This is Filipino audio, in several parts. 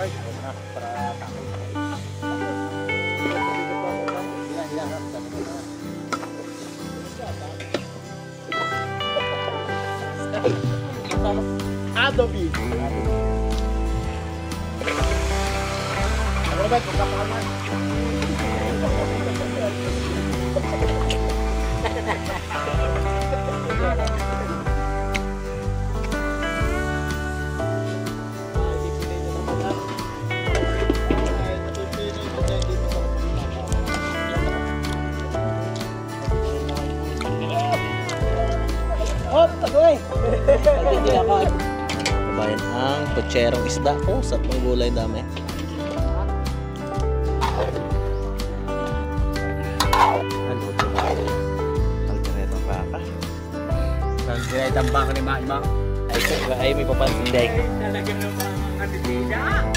Adobe. Ano ba ito? Kapalan. Kabayan ang putserong isda ko sa panggulay dami. Ano ito? Kalderetong baka. Kalderetong baka ni Mama. Ay may papansin dahil. Talaga naman mga titida.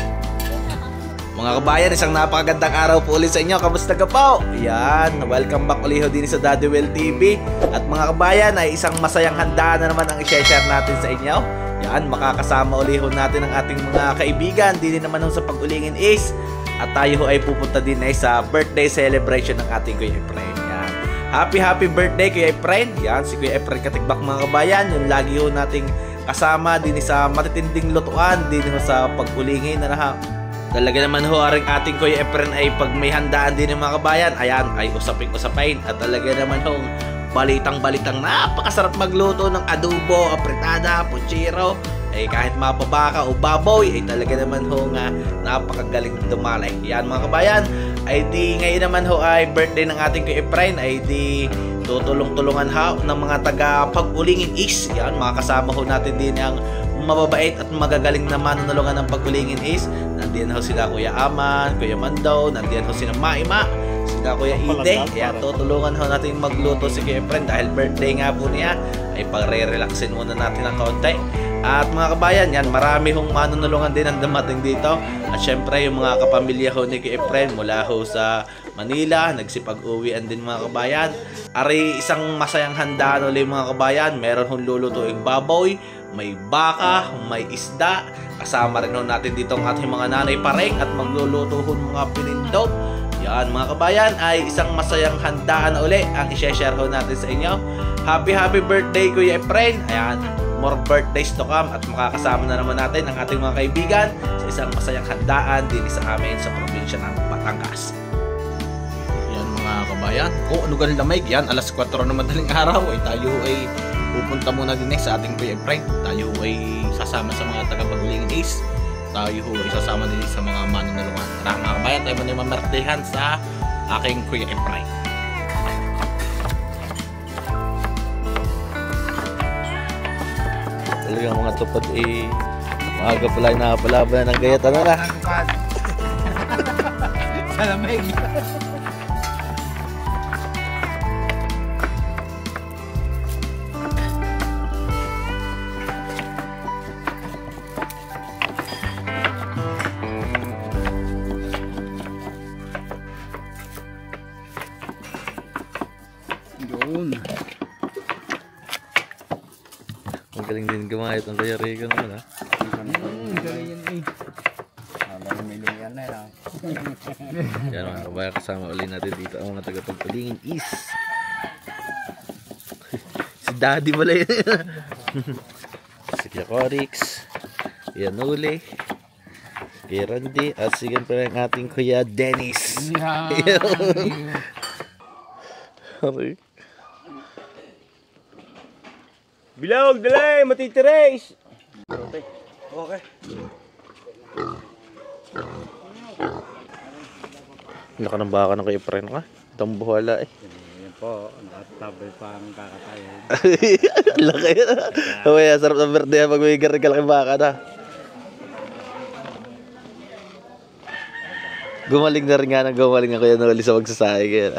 Mga kabayan, isang napakagandang araw po ulit sa inyo. Kamusta ka po? Yan, welcome back ulit din sa Daddy Will TV. At mga kabayan, ay isang masayang handaan na naman ang i-share natin sa inyo. Yan, makakasama ulit natin ang ating mga kaibigan. Din naman sa pag-ulingin is. At tayo ay pupunta din ay sa birthday celebration ng ating Kuya Efren. Yan. Happy birthday Kuya Efren. Yan, si Kuya Efren Katigbak mga kabayan. Yung lagi ho nating kasama din sa matitinding lutuan. Din sa pag-ulingin na talaga naman ho, ating Kuya Efren ay pag may handaan din ng mga kabayan, ayan, ay usapin. At talaga naman ho, balitang napakasarap magluto ng adobo, apritada, puchero, ay kahit mapabaka o baboy, ay talaga naman ho nga, napakagaling dumalay. Yan mga kabayan, ay di ngayon naman ho ay birthday ng ating Kuya Efren, ay di tutulong-tulungan ho ng mga taga pag-ulingin is. Yan, mga kasama ho natin din ang mababait at magagaling na manunulungan ng pag-ulingin is. Nandiyan ho sila Kuya Aman, Kuya Mandaw, nandiyan ho sila Maima, sila Kuya Ide. Kaya tutulungan ho natin magluto si Kuya Efren dahil birthday nga po niya, ay pagre-relaxin muna natin ng kaunti. At mga kabayan, yan, marami hong manunulungan din ang dumating dito. At syempre yung mga kapamilya ho ni Kuya Efren mula ho sa Manila, nagsipag-uwian din mga kabayan. Ari isang masayang handaan ulit mga kabayan. Meron hong lulutuing baboy, may baka, may isda. Kasama rin natin dito ang ating mga nanay pareng at magluluto hon mga pinindot. Yan mga kabayan, ay isang masayang handaan uli ang i-share ho natin sa inyo. Happy birthday Kuya Efren. Ayan, more birthdays to come at makakasama na naman natin ang ating mga kaibigan sa isang masayang handaan din sa amin sa probinsya ng Batangas. Yan mga kabayan, kung ano ganun lamig, yan alas 4 na madaling araw ay tayo ay pupunta muna din sa ating Kuya Efren. Tayo ay sasama sa mga taga-pag-ulingin is. Tayo ay sasama din sa mga manunulungan. Tara mga kabayan, tayo muna yung mamertehan sa aking Kuya Efren. Talagang mga tupad eh, maaga pala yung nakapalaban na ng gayat. Ano na? Salamig. Ang galing din gumahit ang Kuya Rico naman ha. Galing yan eh. May yan na yan. Yan mga kabayan, kasama ulit natin dito ang mga taga-pag-ulingin is. Si Daddy pala yun. Si Kuya Corix, Kuya Nule, Kuya Randy, at sigan pa ang ating Kuya Dennis. Sorry. Bilog, dalay, matitiris. Okay. Laka ng baka ng Kuya Efren ka. Itong buhala eh. Yan po, nakatabay pa ang kakatayin. Laki na. Kaya sarap ng birthday pag may garikal kay baka na. Gumaling na rin nga ng gumaling ang Kuya Noli sa magsasahe kaya.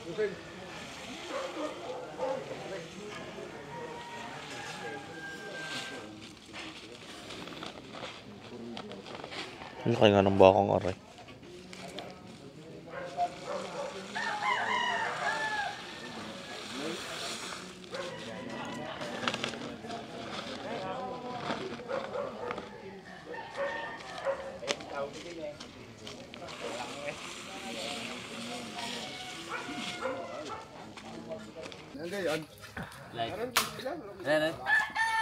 Ano kaya nga ng bakang aray?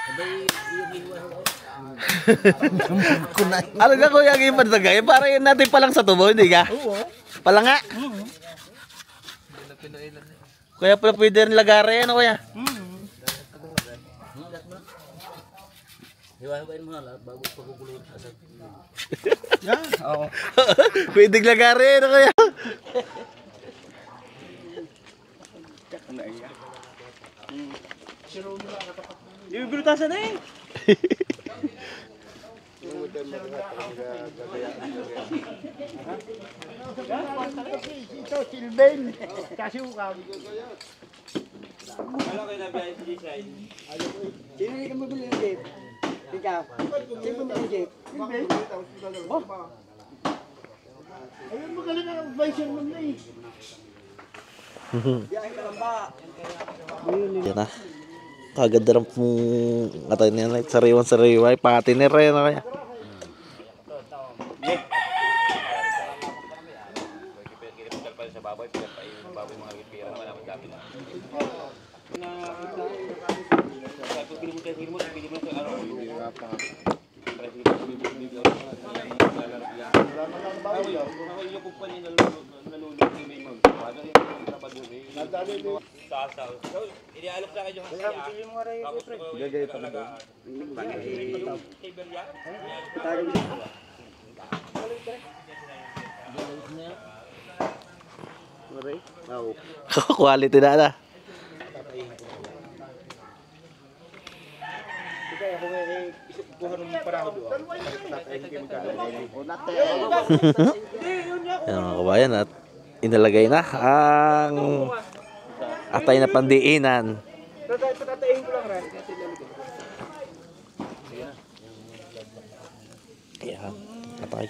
Ano ka kuya ang ipan tagay? Para yun natin palang sa tubo, hindi ka? Oo. Palang nga? Kuya pala pwede rin lagari yan, kuya. Hiwa-hiwain mo na bago pagkukulong. Yan, oo. Pwede lagari yan, kuya. Yung brutasan na eh. Ito, Silben. Kasi ukam. Sino hindi ka mabili ng jeep? Ikaw. Sino ka mabili ng jeep? Oh. Ayun, magaling ang advisor mo na eh. Biyahe ka lang ba? Yan na. Kaganda rin pong atay niya na sariwan-sariwa. Pati ni Ren na kaya. Quality na na. Yan mga kabayan at inalagay na ang atay na pandiinan. Yan, atay.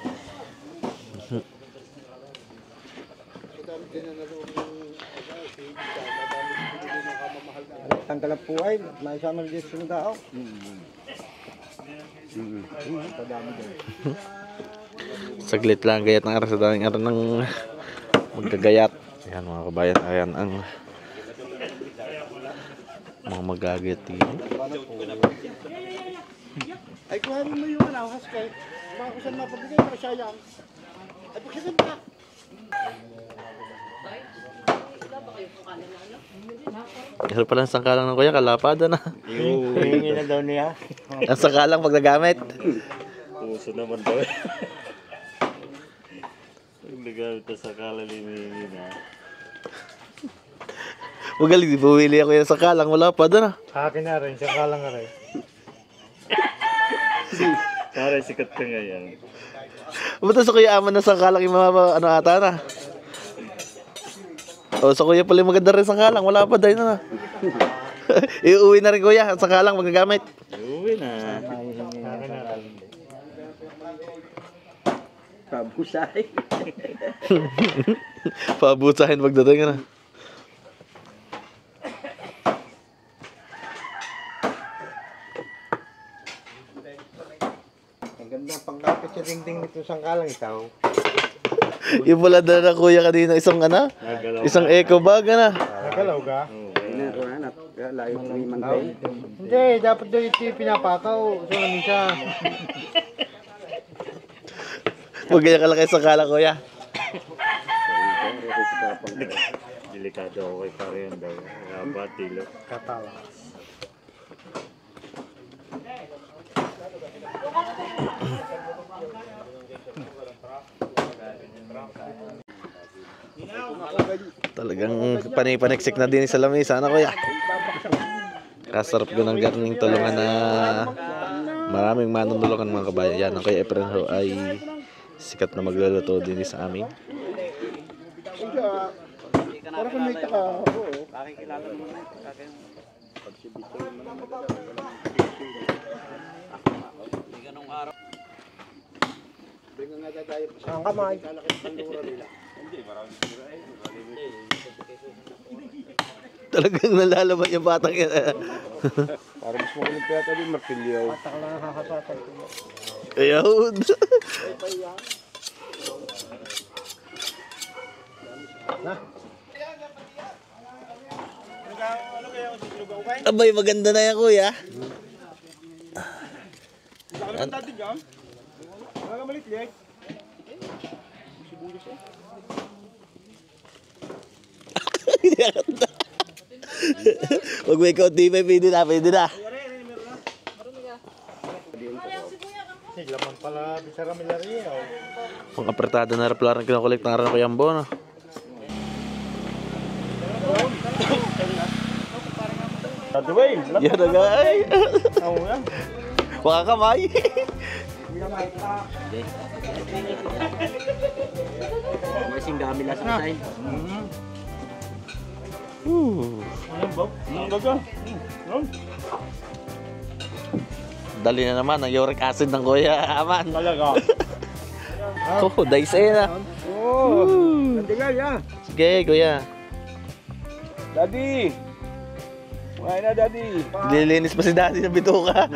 Tanggal ang puhay, may sama na dito sa tao. Saglit lang gayat ng aras sa daming aras ng magkagayat. Ayan mga kabayan, ayan ang mga magagayat dito. Ay, kuhanin mo yung alahas kay baka kung saan mapabigay para sayang. Ay, pagsagan pa. Meron pala ang sangkalang ng kuya, kalapada na. Hihingi na daw niya. Ang sangkalang pag nagamit. Puso naman daw eh. Pag nagamit na sa kalalimin na. Magaling, di bumili ako yung sangkalang, wala pa doon. Akin na rin, siya kalang nga rin. Pare, sikat ka ngayon. Buta sa kuya aman na sangkalang yung mga ano ata na. O sa kuya pala yung maganda rin sangkalang, wala pa dahil na. Iuwi na rin kuya, ang sangkalang magagamit. Uwi na. Akin na rin. Pabusay. Pabusahin magdating na. Ang ganda ang pangkapit sa dingding nito sangkalang itaw. Yung pala na kuya kanina isang ano? Nagalaw. Isang eco bag na. Nagalaw ka? Layo ko yung mantay. Hindi, dapat daw ito pinapakaw. So namin siya. Huwag ganyan kalaki sa kala kuya. Delikado ako kay pare yan daw. Rabat, tilo. Katawa. Talagang panipaniksik na din sa lamesa na kuya. Kasarap ko ng garning tulungan na maraming manunulungan mga kabayan. Yan ang kuya Efren ho ay sikat na magluluto din sa amin. Para kung may taka ako. Pakikilala naman na ito. Ang kamay. Talagang nalalaman yung batang yan. Para mas makulit kaya tayo yung martilyo. Patak lang ang kakasatan ko. Ayun. Abay, maganda na yan kuya. Nakalimutan natin yan. Wala ka malit-lit. Sibuyas eh. Huwag may kaunti pa, pwede na, pwede na. Laman pala, bisara milari. Pang apertado na raplar ng kinakolekt ng aran ko yung bono. Dwayne, Yan na guys. ako yan. Baka kamay. Masing dami lang sa tayo. Ano ba? Ang gaga. Dali na naman ang uric acid ng Kuya Aman. Talaga. Oh, daisay na. Oo. Nandigal yan. Sige, Kuya. Daddy. Kumain na, Daddy. Lilinis pa si Daddy ng bituka.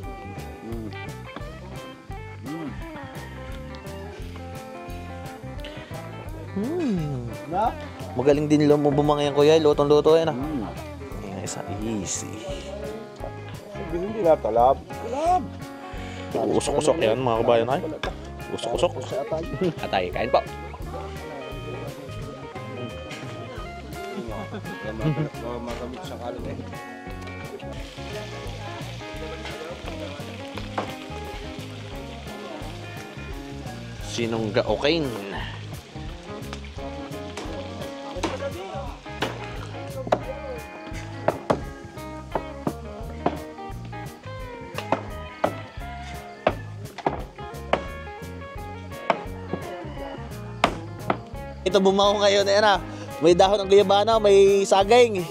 Na? Magaling din bumanga yan, Kuya. Lutong-luto yan. Isa easy. Hindi na talab. Talab. Usok-usok yan, mga kabayan ay. Usok-usok. Atay, kain po. Magamit sa kalon eh. Sinungga okain. Ito bumaho ngayon eh na. May dahon ng guyabana, may saging.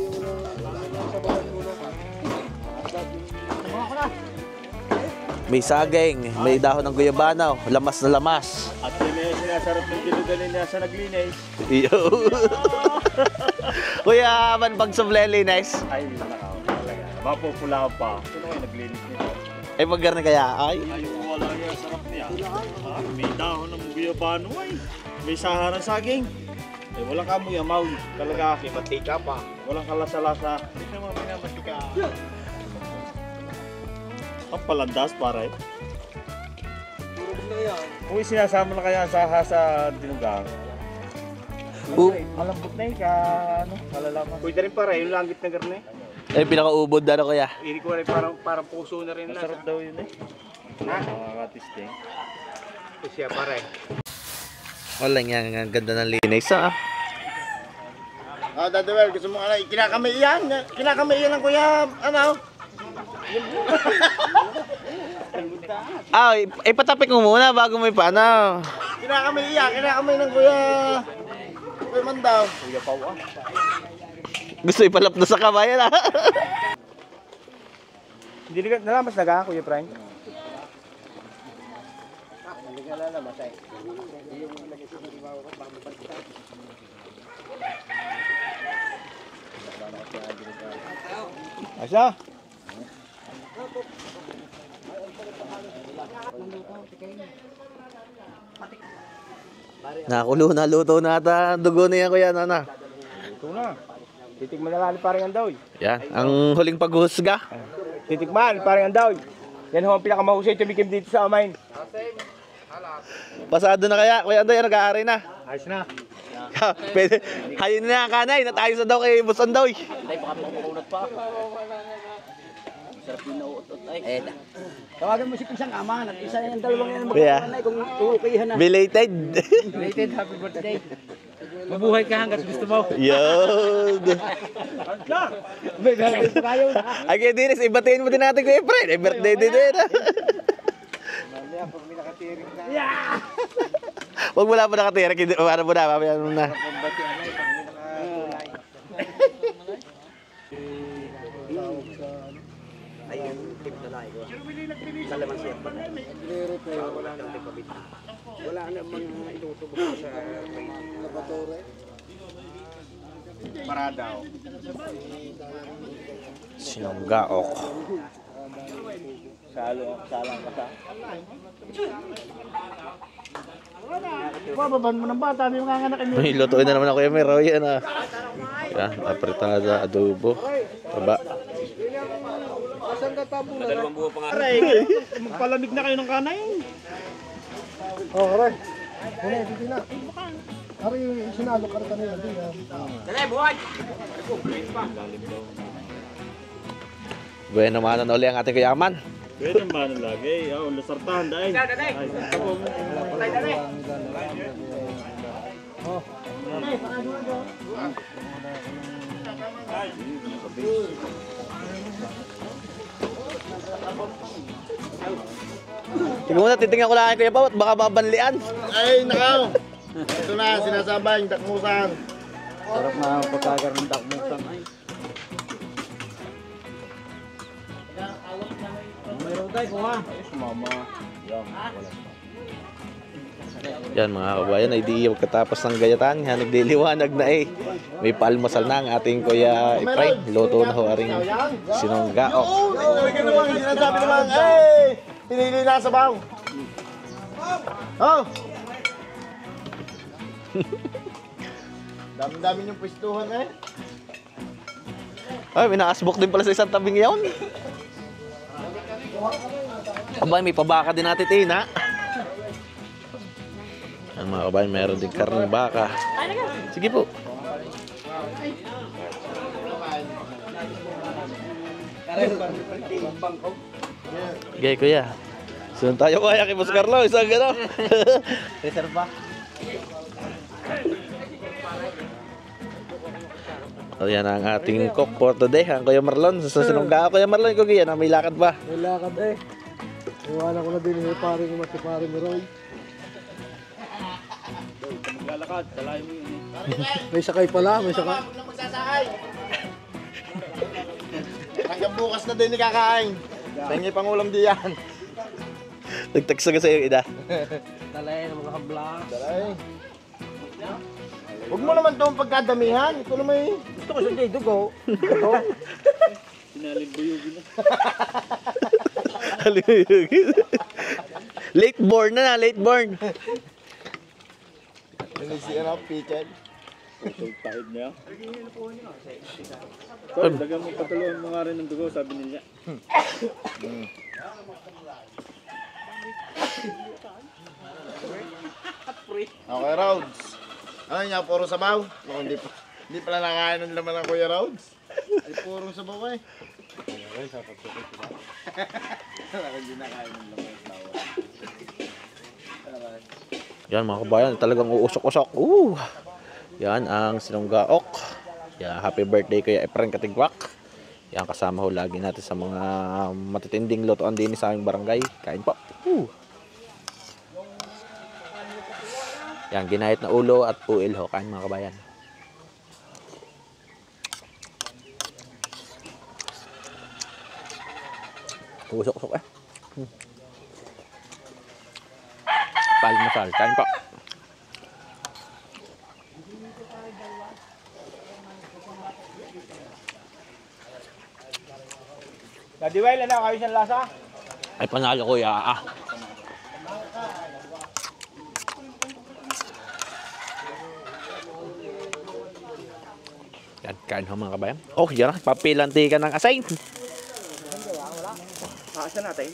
May saging, may dahon ng guyabana, lamas na lamas. At yun eh, sinasarap ng giluganin niya sa naglinis. Iyo. Kuya, man pag sublelinis. Ay, nakaw talaga. Mapupula pa. Sino kayo naglinis nito? Ay pagkarni kaya ay. Ay, wala yung sarap niya. May dahon ng guyabano ay. May saharang saging. Eh, walang kamoy amaw. Talaga, matika pa. Walang kalasa-lasa. Hindi naman minamatika. Ang palandas pare. Kung sinasama na kaya sa dinugang. Malambot na ka, ano, malalaman. Pwede rin pare, yung langit na garne. Ay pinakaubod na Kuya. Hindi ko rin parang puso na rin. Masarap daw yun eh. Nakakatisting. Siya pare. Wala nga, ang ganda ng linis ah. Dadawel, gusto mo ano, kinakamay yan. Kinakamay yan ng kuya, ano? Ipatapik mo muna bago may panaw. Kinakamay ng kuya. Kuya Mandaw. Kuya Pau ah. Gusto ipalap na sa kabayan ah. Hindi ka nalamas na ka, Kuya Frank? Asa? Nakulo na luto na ata dugo na yan Kuya Nana. Ito na. Titikman na lang parang andaw. Yan, ang huling paghusga. Titikman parang andaw. Yan ho ang pinakamahusay tumikim dito sa amain. Pasado na kaya, Kuya Andoy, nag-aari na. Ayos na. Pwede, hayin na kanay, natayo sa daw kay Boss Andoy. Tay, baka makunot pa. Sarap yung nautot ay. Tawagan mo si Pisang Aman at isa yung dalawang yan Kuya, magkakanay kung tuukihan na. belated. Related, happy birthday. Mabuhay ka hanggat gusto mo. Yun. May birthday pa kayo. Ay kaya Dinis, ibatiin mo din natin Kuya Fred. Ay birthday din din. Huwag mo lang pa nakatirik. Ano mo na, mamaya mo na. Wala na mga itutubok sa laboratory. Paradaw. Sinunggaok. Salang ka sa. Bababan mo ng bata, may mga anak May lutuin na naman ako yung may raw yan ah. Yan, apretada, adobo, baba. Dalawang buwan pa nga. Aray, magpalamig na kayo ng kanay. Oh, aray. Ano, dito na. Aray, sinalo ka rin kanina. Dali, buhay! Bueno, manan uli ang ating kuyaman. Pwede ba na lagi? Oh, lasartahan dahil. Ay, Sige muna, titingnan ko lang kay Kuya Pao at baka mabanlian. Ay, nakaw. Ito na, sinasabay yung dakmusan. Sarap na ang pagkagar ng dakmusan ay. Mayroon tayo po ha. Yan mga kabayan, ay di pagkatapos ng gayatan, yan, nagliliwanag na eh. May paalmusal na ang ating Kuya Efrain. Luto na ho aring sinunggaok. Oo, ka naman, sinasabi naman, eh, pinili na sa baw. Oh! Dami-dami yung pwestuhan eh. Ay, may nakasbok din pala sa isang tabing yaon. Abay, may pabaka din natin tina. Ang mga kabayan, meron din karne baka. Sige po. Gay kuya. Sunod tayo kaya kay Boss Carlo, isang gano'n. Reserva. O yan ang ating cook for today, ang Kuya Marlon. Sa sinungga Kuya Marlon, ikaw yan, may lakad ba? May lakad eh. Iwanan ko na din yung paring mo si paring Roy. Maglalakad, salahin mo yun. May sakay pala, may sakay. Huwag na magsasakay. Hanggang bukas na din ikakain. Tingin pangulam diyan. Nagtext ka sa iyo, Ida. Talay ng mga kablang. Dalay. Huwag mo naman itong pagkadamihan. Ito naman eh. Gusto ko siya dugo. Sinalimbuyugin na. Late born na, late born. Sinisiyan ako, pichad. Pusog tahid niya. Tol, dagang mo patuluan mo nga rin ng dugo, sabi niya. Okay, Rhodes. Ano niya, puro sabaw? No, hindi pala nakain ng laman ng Kuya Rhodes. Ay, puro sabaw eh. Hindi nakain ng laman ng sabaw. Yan mga kabayan, talagang uusok-usok. Yan ang sinunggaok. Yan, happy birthday Kuya Efrain Katigwak. Yan, kasama ho lagi natin sa mga matitinding lutoan din sa aming barangay. Kain po. Yan, ginahit na ulo at puil ho. Kain mga kabayan. Usok-usok eh. Palmasal. Kain po. Nadiway, na kayo siyang lasa? Ay, panalo Kuya. Yan, kain ho mga kabayan. Oh, yan na. Papilanti ka ng asain. Asa natin?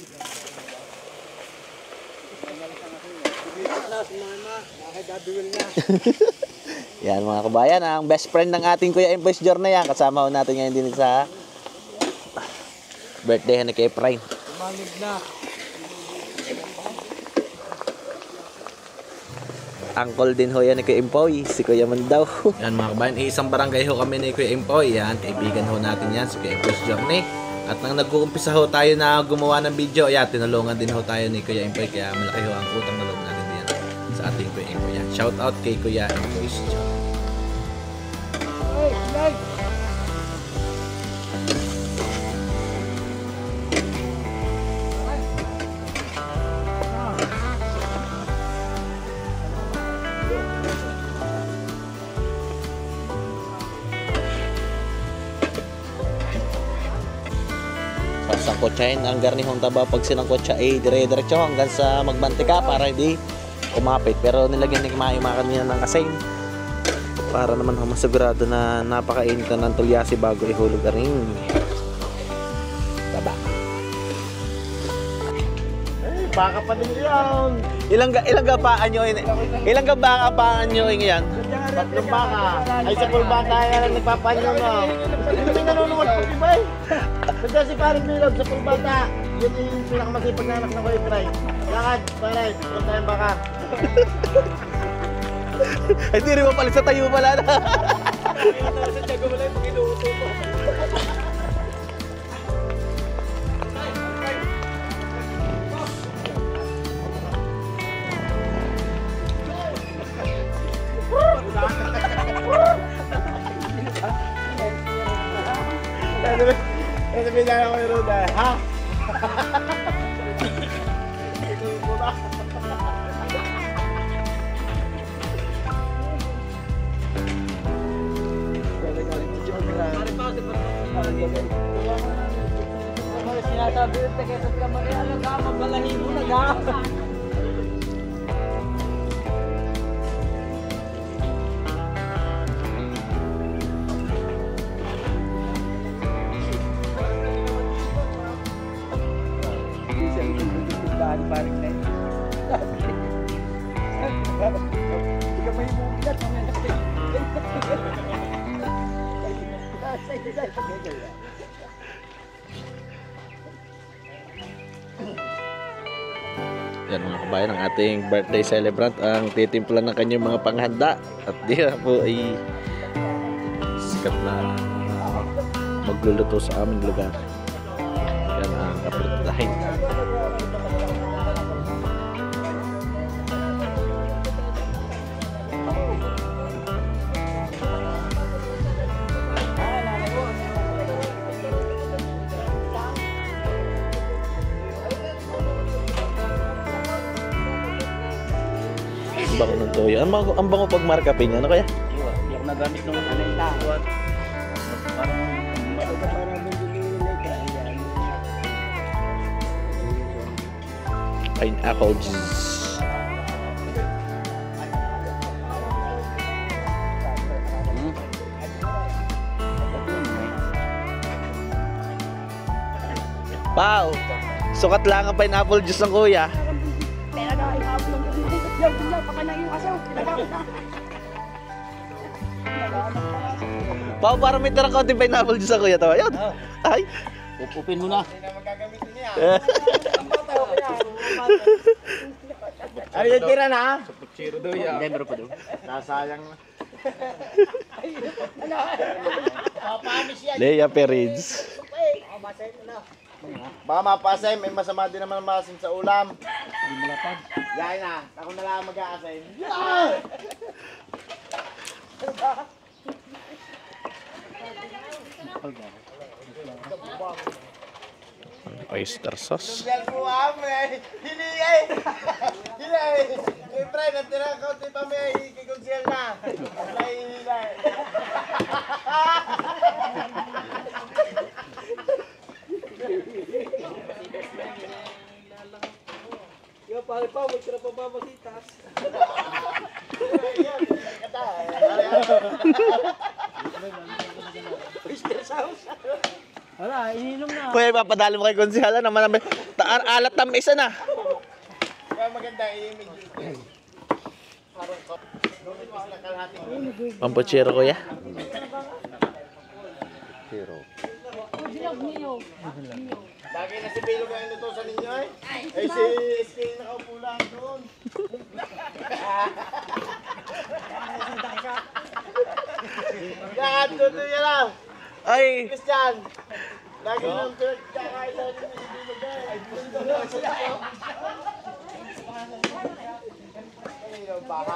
Yan mga kabayan, ang best friend ng ating Kuya Empress Journey yan. Kasama ho natin ngayon din sa birthday ni Kuya Efrain. Manig na. Angkol din ho yan ni Kuya Empoy, si Kuya Mandaw. Yan mga kabayan, isang barangay ho kami ni Kuya Empoy. Yan, kaibigan ho natin yan, si Kuya Empress Journey. At nang nag-uumpisa ho tayo na gumawa ng video, yan, tinulungan din ho tayo ni Kuya Empoy. Kaya malaki ho ang utang na loob natin din sa ating Kuya Empoy. Yan, shout out kay Kuya Empoy. Sangkotsahin ang garnihong taba pag sinangkotsa ay dire-diretso hanggang sa magmantika para hindi kumapit. Pero nilagyan ni Kumain niya ng asin para naman masigurado na napakainit na ng tulyasi bago ihulog ang taba. baka pa din yun. Ilang gabaan nyo? Ilang gabaan nyo yan? Tatlong baka. Ay sa full baka yan ang nagpapanyo mo. Hindi may nanonood po si Bay. Kasi si Paring Bilog sa full bata. Yun yung pinakamasipag na anak na Kuya Try. Lakad, pare, punta yung baka. Ay, di rin mapalit sa tayo pala na. Ano sabihin na ako yung Ruda? Ha? Sinasabi yung taga-sat ka mali, alam ka, mabalahin mo na ga. Yan mga kabayan, ang ating birthday celebrant ang titimplan ng kanyang mga panghanda. At di na po ay sikat na magluluto sa aming lugar. Yan ang kapultahin. Ang bango ng toyo. Ang bango pag markapin. Ano kaya? Hindi ako nagamit nung ano ita. Pineapple juice. Pao, sukat lang ang pineapple juice ng kuya. Pao, parang may tarang kaunting pineapple juice ang kuya to. Ayun. Ay. Upupin mo na. Ano yung tira na? Hindi, meron pa doon. Nasayang na. Leia Perez. Baka mapasay, may masama din naman maasim sa ulam. Yan na, ako na lang mag-aasim. Oyster sauce. Yan po ame. Hili eh. Hili. Siyempre, natira ko tayo pa may kikonsel na. Hili. Yung pare pa, magkira pa ba masitas? Wala, ininom na. Kuya, ipapadali mo kay konsihala naman. Alat na isa na. Kaya maganda i-image. Pampuchero kuya. Lagi na si Bilo kayo nutusan ninyo eh. Ay si Stay nakaupo lang doon. Lahat doon yan lang. Ay, Christian. Lagi nang pinagkakaila ni si Bilo kayo. Ay baka.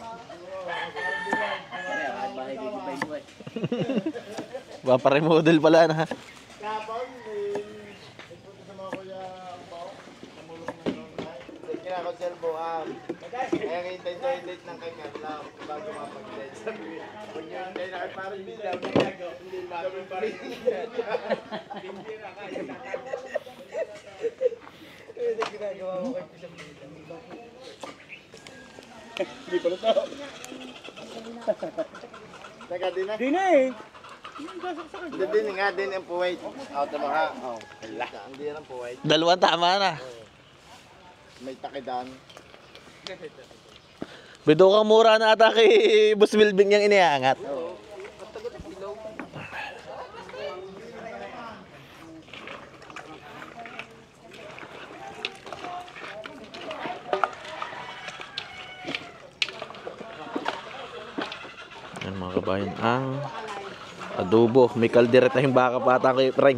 paparemodel pala na. Kapag nagpunta sa mga kuya bao, namulong ng drone kinakonserbo kaya hintay to yung date ng kanya lang bago mapag-date. Sabi huwag nyo hintay na parang bilang hindi bago pa rin. Hindi na kaya. Ito ginagawa mo kay Pisang Bilang. Hindi ko na to. Teka din na. Di na eh. Din nga din ang puwait. Out na mga. Oh, hala. Hindi yan ang puwait. Dalawang tama na. may takidan. Bido kang mura na ata kay Boss Wilbing yung iniangat. Yan mga kabayan, ang adobo. May kaldereta yung baka pa ata kay Efrain.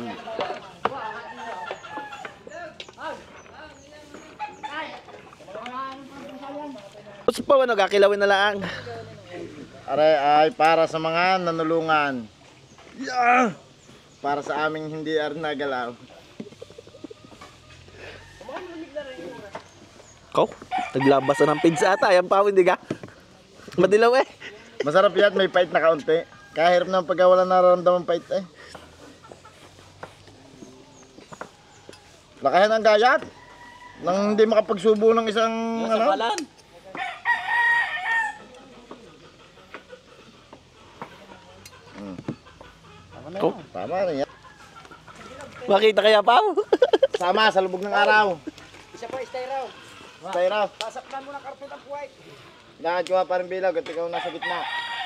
Gusto pa ano, kakilawin na lang. Aray ay para sa mga nanulungan. Yeah! Para sa aming hindi nagalaw. Ko, naglabas na ng pizza ata. Yan pa, hindi ka. Madilaw eh. Masarap yan, may pait na kaunti. Kahirap ng pagka wala nararamdaman pait eh. Lakayan ang gayat. Nang hindi makapagsubo ng isang ano. Ko, Tama rin yan. makita kaya pa. Sama sa lubog ng araw. Isa pa, stay raw. Stay raw. Pasaktan mo ng karton ng puwait. Lakad ko pa rin bilag at ikaw nasa gitna.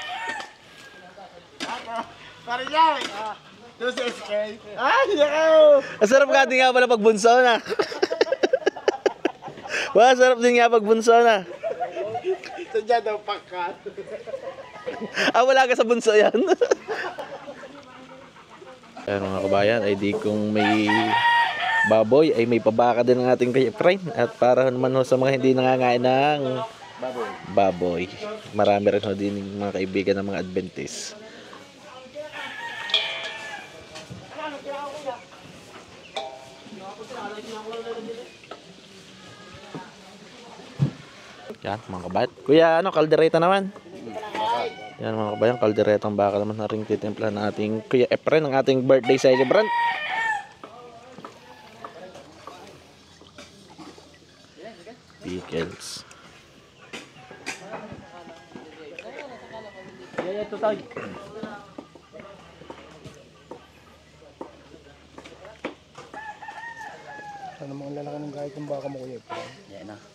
Pare yan! Ito si SK. Ay, ikaw! Masarap nga din nga pala pag bunso na. Masarap din nga pag bunso na. Sadya daw pakat. Wala ka sa bunso yan. Ayan mga kabayan, ay di kung may baboy, ay may pabaka din ng ating kay Efrain. At para naman ho sa mga hindi nangangain ng baboy. Marami rin ho din yung mga kaibigan ng mga Adventist. Yan mga kabayan. Kuya, ano, kaldereta naman. Yan mga kabayan, kalderetang baka naman na ring titimpla ng ating Kuya Efrain, ng ating birthday celebrant. Pickles. Ito tayo. Ano mga lalaki ng gayat ng baka mo kuya? Yan na.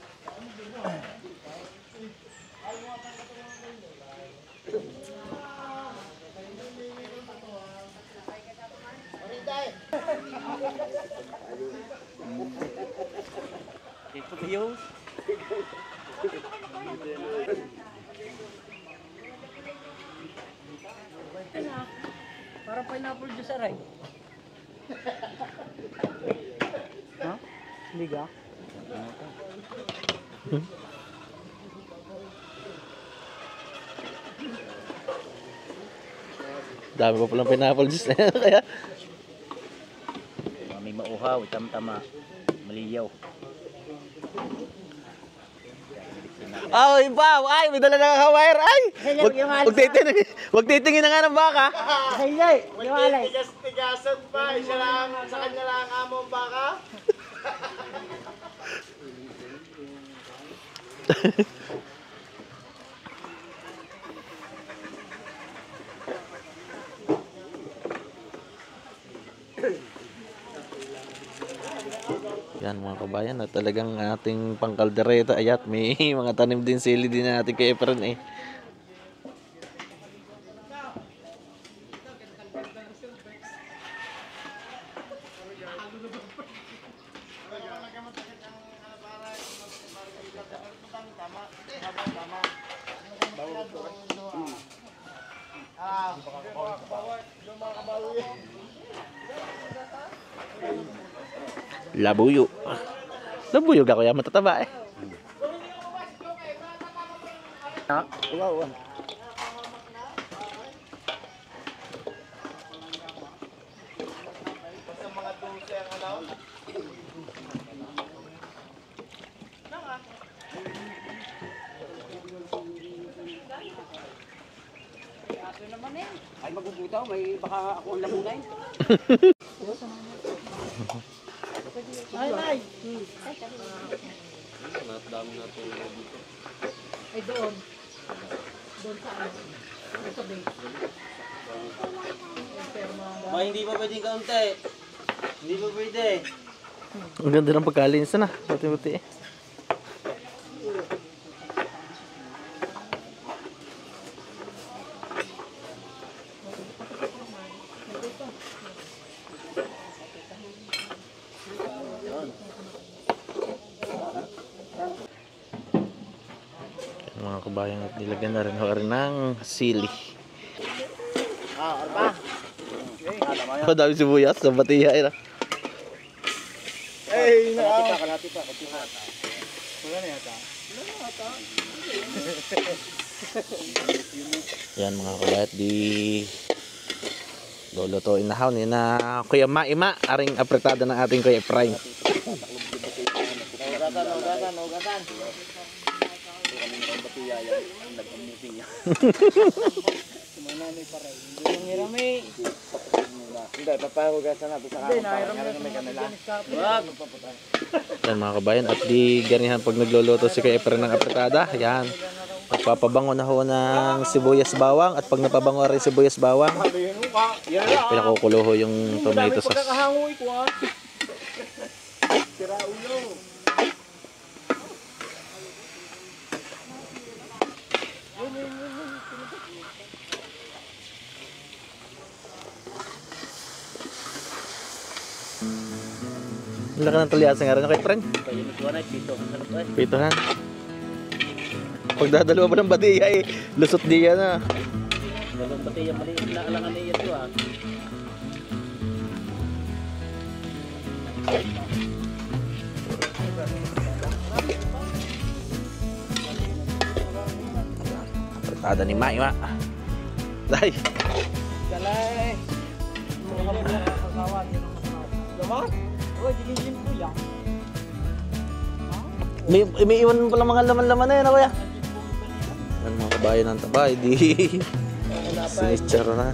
Ito kayo. Parang pineapple juice aray. Ha? Hindi ka? Dami pa palang pineapple juice na yan, kaya. May mauhaw, tamtama, maliyaw. Ay, pa! Ay, may dala na kawire! Ay! Wag titingin na nga ng baka! Hindi, yung alay. Tigas-tigasan pa. Isa lang, sa kanya lang among baka. Yan mga kabayan, at talagang ating pangkaldereta ayat may mga tanim din sili din natin kay Efrain eh. Labuyo. Labuyo ka kuya, matataba eh. Wow. Ay magugutaw, may baka ako ang lamunay. Ay. Ay, doon. Doon sa ano. Sa base. Hindi pa pwedeng kaunti. Hindi pa pwede. Ang ganda ng pagkalinis na. Buti-buti eh. Mga kabayan at nilagyan na rin ng sili. Ang dami sibuyas sa batiya eh. Ay, Kalahati pa. wala na yata. Yan mga kabayat, di lulutuin na haw ni na Kuya Maima, aring apretada ng ating Kuya Efrain. Nugatan. Hindi, papahugasan natin sa kanila. Yan mga kabayan, at di ganihan pag nagluluto si Kuya Efrain ng apretada. Yan, nagpapabango na ho ng sibuyas bawang, at pag napabango rin sibuyas bawang, pinakukulo ho yung tomato sauce. Ang laki ng tulyasa nga rin kay friend. Pitohan. Pag dadalawa pa ng batiya eh, lusot diya na. Dalawang batiya, maliit na alangan niya ito ah. Apretada ni Maima. Dai. Dalay. Oh, jinijim po yan. May iwan pala mga laman-laman na yun, kuya. Yan mga kabayan ng tabay, di sinitsara na.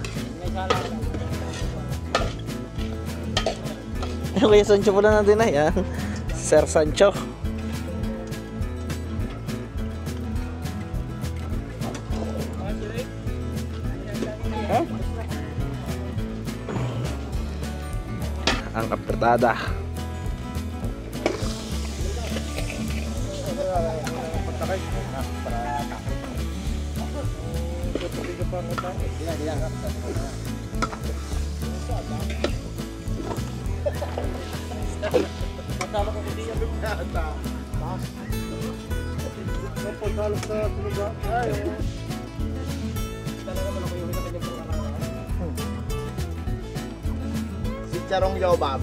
Yung Kuya Sancho pala natin na yan. Sir Sancho. Ang apretada. Si Charong Yobab.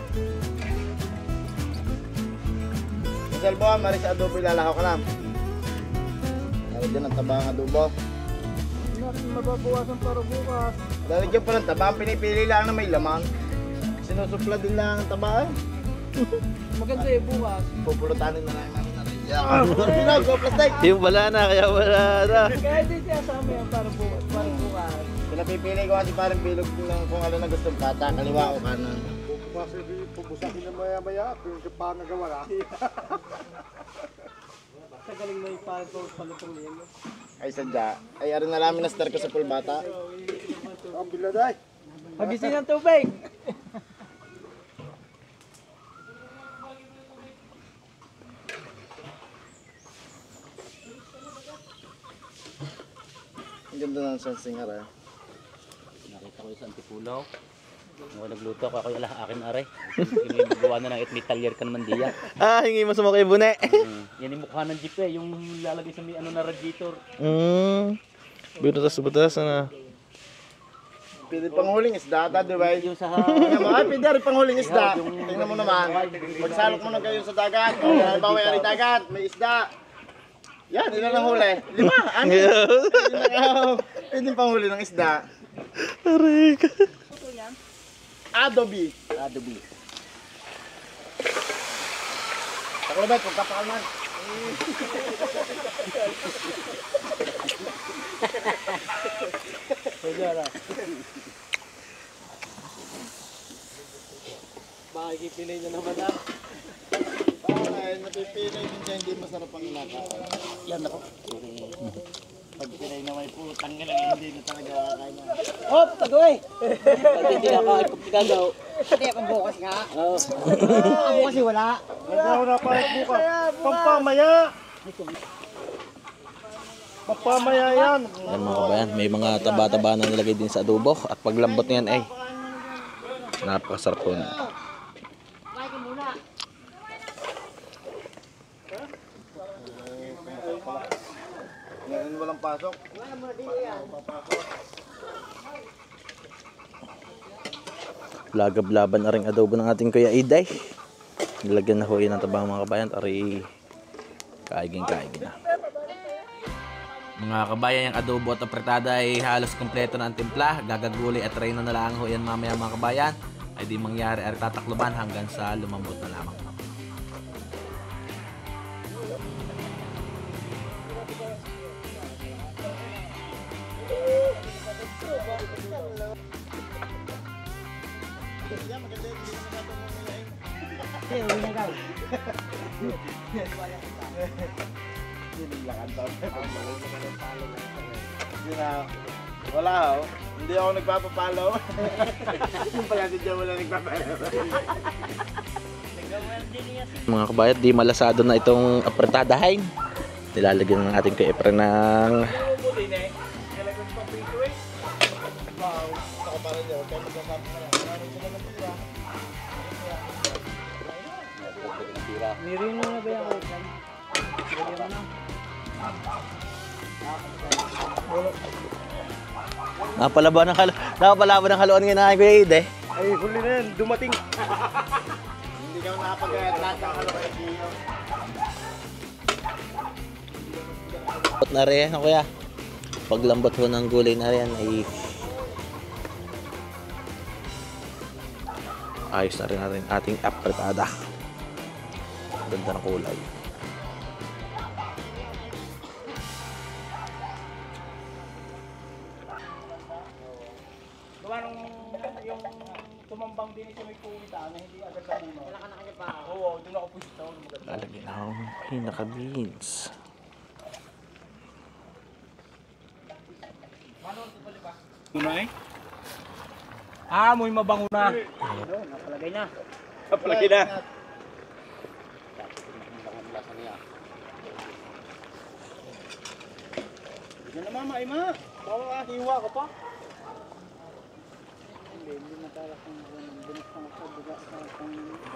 Misalbo, maris adobo ilalahaw ka lang. Lalagyan ng taba ng adobo. Mababawasan para bukas. Lalagyan pa ng taba, pinipili lang na may laman. Sinusupla din lang ang taba eh. Maganda yung bukas. Pupulutanin na lang namin na rin. Yan! Go plastic! Yung wala na, kaya wala na. Kaya din siya sa amin para bukas. Pinapipili ko kasi parang bilog ng kung ano na gustong pata, kaliwa o kanan. Pupusakin na maya-maya, kung sa pangagawa na. Sa galing na yung parang palutong niya. Ay sadya. Ay arin na namin na star ko sa pulbata. Ang biladay. Magising ng tubig! Ang ganda ng sansingar eh. Nakita ko yung sa Antipulaw. Nung nagluto ako, ako yung akin are. Ginagawa na ng itmetalyer ka naman diya. Ah, hingi mo sa mga kay Bune. Yan yung mukha ng jeep eh, yung lalagay sa may ano na radiator. Butas-butas na. Pwede pang huling isda, di ba? Yung sa Tingnan mo, ay pwede rin pang huling isda. Tingnan mo naman. Magsalok mo na kayo sa dagat. O, halimbawa yung dagat, may isda. Yan, ilan ang huli? 5, 6. Pwede pang huli ng isda. Aray ka. Adobe. Adobe. Takulabet, pagkapakalman. Makikipilay na naman ah. Ay, napipili din dyan, hindi masarap ang inakain. Yan ako. Pag sinay na may putang nga lang, hindi na talaga makakain. Hop, tagoy! Hindi ako ipagkagaw. Hindi ako bukas nga. Oo. Ako kasi wala. Nagdaw na pa bukas. Pampamaya! Pampamaya yan! Yan mga kabayan, may mga taba-taba na nilagay din sa adobo. At paglambot niyan ay napakasarap po. Ngayon walang pasok. Lagab-laban na rin adobo ng ating Kuya Iday. Nilagyan na ho yun ng tabang mga kabayan. Tari kaigin-kaigin na. Mga kabayan, yung adobo at apretada ay halos kompleto na ang timpla. Gagaguli at reyno na lang ho yan mamaya mga kabayan. Ay di mangyari ay tatakloban hanggang sa lumambot na lamang. Wala ho. Hindi ako nagpapapalaw. Yung pala si Joe wala nagpapalaw. Mga kabayat, di malasado na itong apretadahin. Nilalagyan ng ating kay Efren ng Nirino na ba yung open? napalaban ng haluan nga na Kuya Iday. Ay, huli na yan. Dumating. Hindi ka nakapagayat lahat ng kalokay siyo. Lambot na rin, ano kuya? Paglambot ho ng gulay na rin ay ayos na rin natin ating apretada. Ganda ng kulay. Gawa nung yung tumambang din sa may puwita na hindi agad sa puno. Wala ka na kanya pa. Oo, doon ako puwita. Lalagyan ako ng pinaka-beans. Tunay? Ah, muy mabango na. Napalagay na. Kapalagi na. Diyan na mama, ima. Bawa hiwa ka pa. Hindi natala kung binuksan ko sa buga sa kung...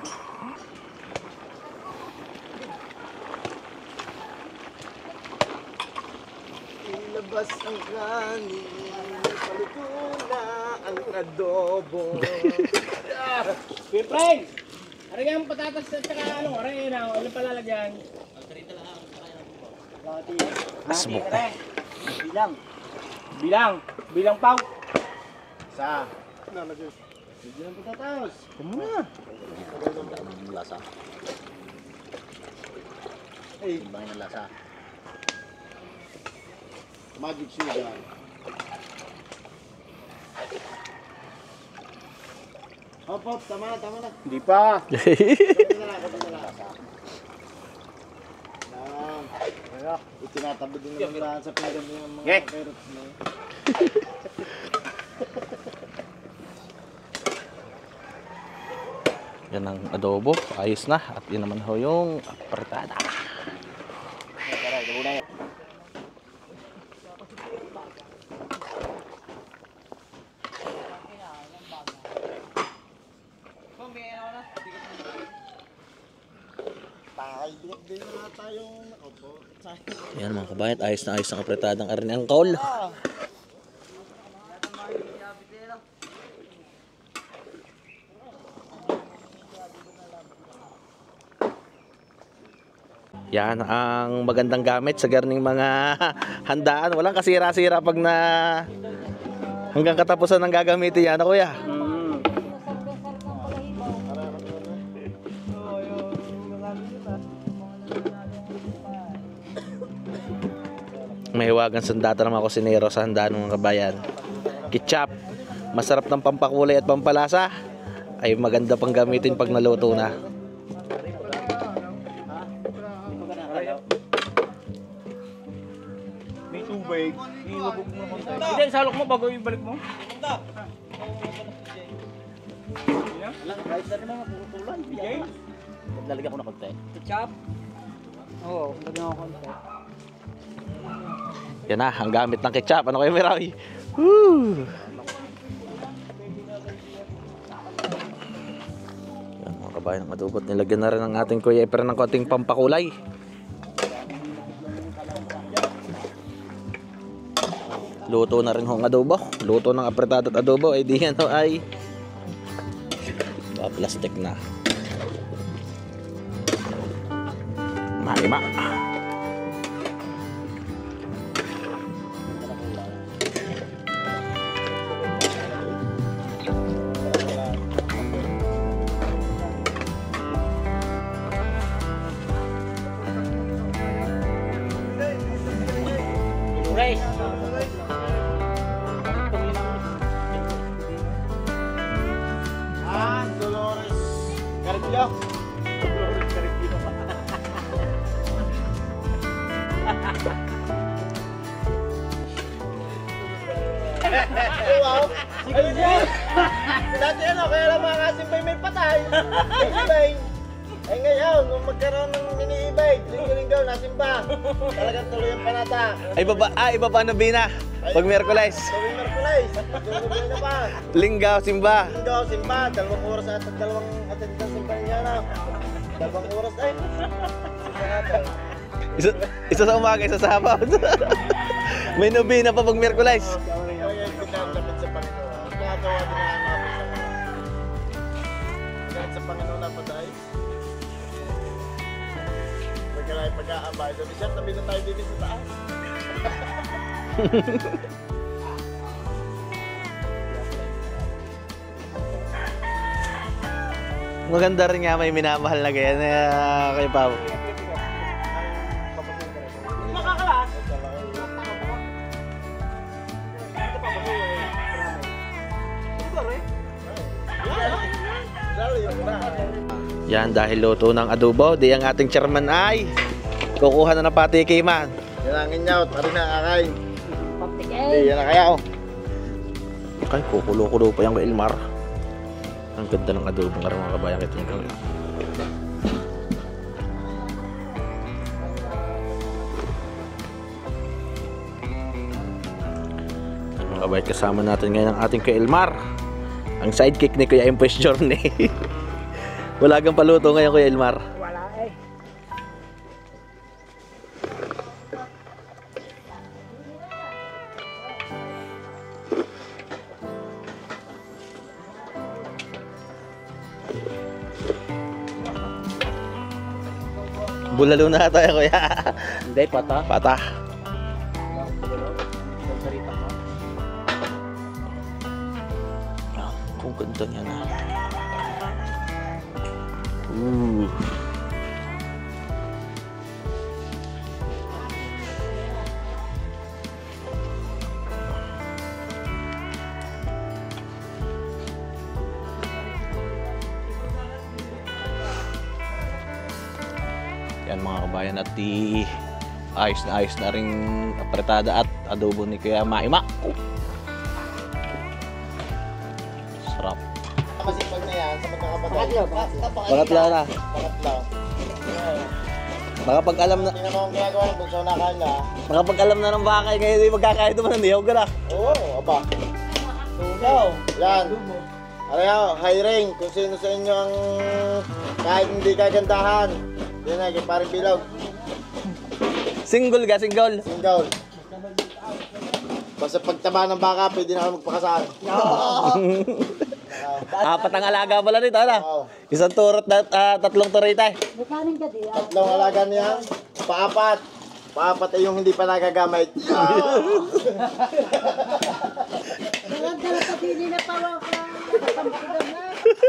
Ilabas ang kanin, paluto na ang adobo. Pipren! Aray ang patatas at saka ano, aray na, ano palalagyan? Asbok. Bilang pau. Sa. Nalagay. Bigyan ng patatas. Kumuna. Ang lasa. Ay, Timbangin ng lasa. magic sugar. Hop, hop, tama na. Hindi pa. Kapit na lang. Itinatabi din naman lahat sa pinggan mo yung mga carrots na yun. Yan ang adobo. Ayos na. At yun naman ho yung apretada. Din na tayong opo. Yan mga kabayat. Ayos na ayos ang apretadang arin ang kaul. Yan ang magandang gamit sa garning mga handaan. Walang kasira-sira pag na hanggang katapusan ng gagamitin yan, kuya. May hiwagang sandata ng mga kusinero sa handaan ng mga kabayan. Ketchup, masarap ng pampakulay at pampalasa. Ay maganda pang gamitin pag naluto na. May tubig, ilubog mo konti. Hindi, salok mo bago ibalik mo. Kahit na rin mga putulan. Lalagyan ko na konti. Ketchup. Oo, lagyan ako konti. Yan na, ang gamit ng ketchup. Ano kayo, Mirawi? Woo! Yan, mga kabayan ng adobot. Nilagyan na rin ng ating Kuya Eper ng konting pampakulay. Luto na rin hong adobo. Luto ng apretado at adobo. Ay di yan o ay plastic na. Maima. Rice. Dolores Carpio. Dolores Carpio. Wow! Ayun yun! Dati ano, kaya lang mga kasimbay may patay. May eh ngayon, kung magkaroon ng mini-e-bike, linggo-linggo, nasimba. Talagang tuloy ang panata. Iba pa na bina. Pag Miyerkules. Tuwing Merkulis, linggo-linggo na pa. Linggaw, simba. Linggo, simba, 2 oras at 2 attendance simba niya na. 2 oras ay. Simba natin. Isa sa umaga, isa sa hapon. May nobina pa pag Miyerkules. Kaya pinagdapit sa Panginoon. Ginagawa din ang mga pisang. Kahit sa Panginoon na patay. Magkalay pag-aabay. Sabi siya, tabi na tayo dito sa taas. Maganda rin nga may minamahal na ganyan kay Pao. Yan, dahil luto ng adobo, di ang ating chairman ay kukuha na ng patikiman. Yan ang inyaw, tari na kakain. Pagtikay. Hindi, yan na kaya oh. Okay, kukulo-kulo pa yan kay Elmar. Ang ganda ng adobo ng mga kabayan kita yung gawin. Ang mga kabayan, kasama natin ngayon ang ating kay Elmar. Ang sidekick ni Kuya Empress Journey. Wala kang paluto ngayon Kuya Elmar. Wala eh. Bulalo na tayo Kuya. Hindi, pata. Patah. Kung ganda niya na. Yan mga kabayan, at di ayos na ring apretada at adobo ni Kuya Maima. Sarap. Masipag na yan sa magkakapatay. Pangatlo na. Pangatlo. Nakapag-alam na, Hindi naman akong ginagawa ng bunso na kanya. nakapag-alam na ng bakay ngayon, di magkakahit naman ng niyog ka na. Oo, aba. Tugaw. Yan. Ano high ring. Kung sino sa inyo ang kahit hindi kagandahan. Yan na, kay Paring Bilog. Single ka, single. Single. Basta pagtaba ng baka, pwede na ako magpakasal. Apat ang alaga pala nito, ano? Oo. Isang turot na 3 turita eh. May kanin ka di. Tatlong alaga niya, paapat. Paapat ay yung hindi pa nagagamit. Dala sa pili na pawa ka. Kasampudan na.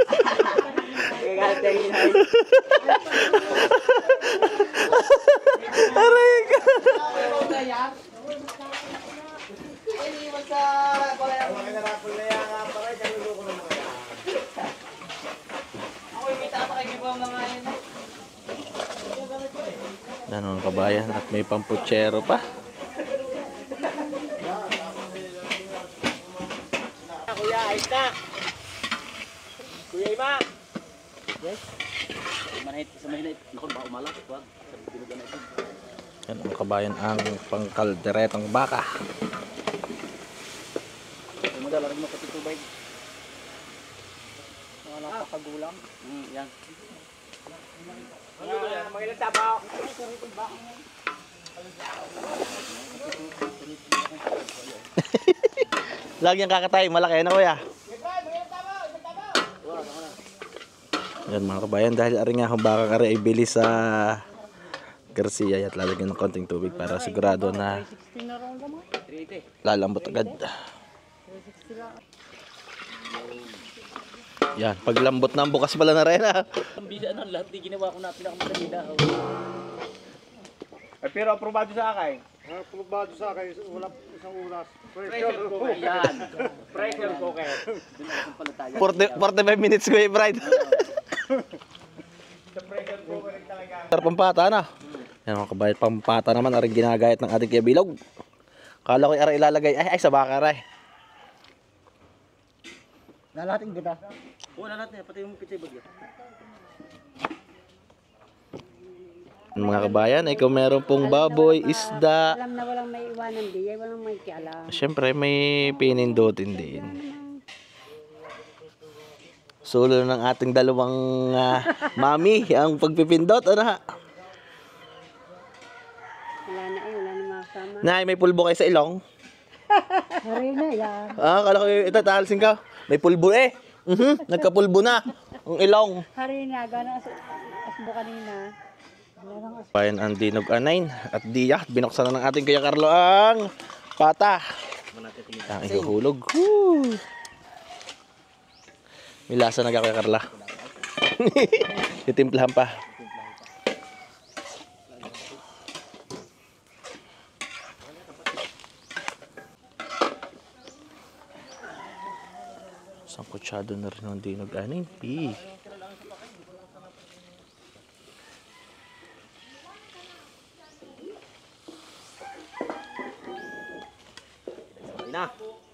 Aray ka! Yan mga kabayan, at may pamputsero pa. Manahit sa mahinait. Naku, baka umalat. Wag. Sabi tinugan na ito. Yan mga kabayan ang pangkalderetang baka. Ay mo dalarin mo pati tubay. Wala pa kagulang. Yan. Mga ilang tabaw. Lagi ang kakatay, malaki na kuya. Yan mga kabayan, dahil ari nga baka kari ay bili sa Garcia at lalagyan ng konting tubig para sigurado na lalambot agad. Yan, paglambot na bukas pala na rin ha. Ang bisa na lahat di ginawa ko na pinakamadali na. Ay, pero aprobado sa akin. Probado sa akin, wala isang oras. Pressure cooker. Yan. Pressure cooker. Doon na pala tayo. 45 minutes ko Bride. Sa pressure cooker talaga. Pampata na. Yan mga kabayan, pampata naman aring ginagayat ng ating Kuya Bilog. Kala ko aray ilalagay ay sa baka aray. Lalating kita. Oo, lahat na. Pati yung pitsay bagyo. Mga kabayan, ay kung meron pong baboy, isda, Alam na walang may iwanan di, walang may kialam. syempre may pinindutin din. Solo ng ating dalawang mami ang pagpipindot. Ano ha? Wala na wala na makasama. Nay, may pulbo kayo sa ilong? Hari na yan. Kala ko ito, tahalsin ka. May pulbo nagkapulbo na. Ang ilong. Hari na, gano'n asbo kanina. Bayan ang dinog anain at diya. Binuksan na ng ating Kuya Carlo ang pata. Ang ihuhulog. Woo! May lasa na ka Kuya Carla. Titimplahan pa. Sangkutsado na rin ang dinog anain. Na.